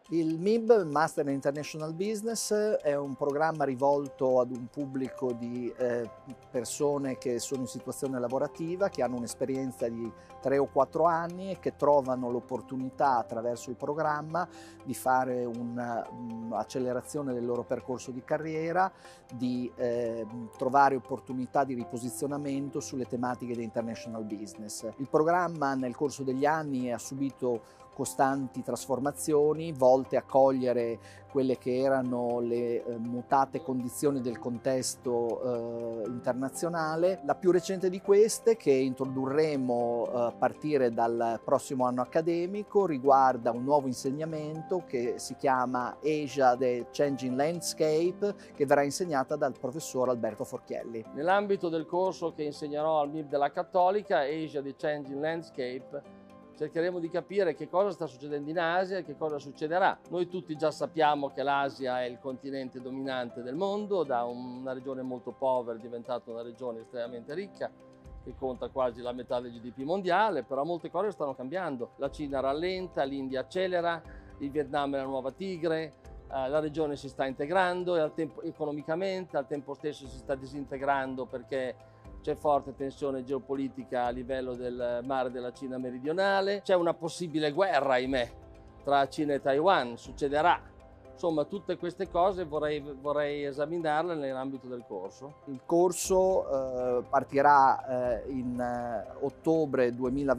Il MIB, Master in International Business, è un programma rivolto ad un pubblico di persone che sono in situazione lavorativa, che hanno un'esperienza di 3 o 4 anni e che trovano l'opportunità attraverso il programma di fare un'accelerazione del loro percorso di carriera, di trovare opportunità di riposizionamento sulle tematiche di International Business. Il programma nel corso degli anni ha subito costanti trasformazioni volte a cogliere quelle che erano le mutate condizioni del contesto internazionale. La più recente di queste, che introdurremo a partire dal prossimo anno accademico, riguarda un nuovo insegnamento che si chiama Asia The Changing Landscape, che verrà insegnata dal professor Alberto Forchielli. Nell'ambito del corso che insegnerò al MIB della Cattolica, Asia The Changing Landscape, cercheremo di capire che cosa sta succedendo in Asia e che cosa succederà. Noi tutti già sappiamo che l'Asia è il continente dominante del mondo, da una regione molto povera è diventata una regione estremamente ricca, che conta quasi la metà del GDP mondiale, però molte cose stanno cambiando. La Cina rallenta, l'India accelera, il Vietnam è la nuova tigre, la regione si sta integrando e economicamente, al tempo stesso si sta disintegrando perché c'è forte tensione geopolitica a livello del mare della Cina meridionale, c'è una possibile guerra, ahimè, tra Cina e Taiwan, succederà. Insomma, tutte queste cose vorrei esaminarle nell'ambito del corso. Il corso partirà in ottobre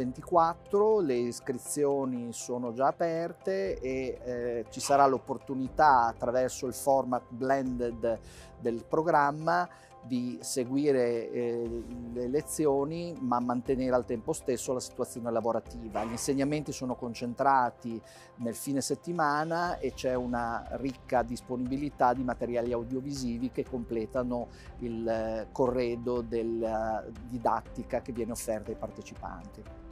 2024, le iscrizioni sono già aperte e ci sarà l'opportunità, attraverso il format blended del programma, di seguire le lezioni ma mantenere al tempo stesso la situazione lavorativa. Gli insegnamenti sono concentrati nel fine settimana e c'è una ricca disponibilità di materiali audiovisivi che completano il corredo della didattica che viene offerta ai partecipanti.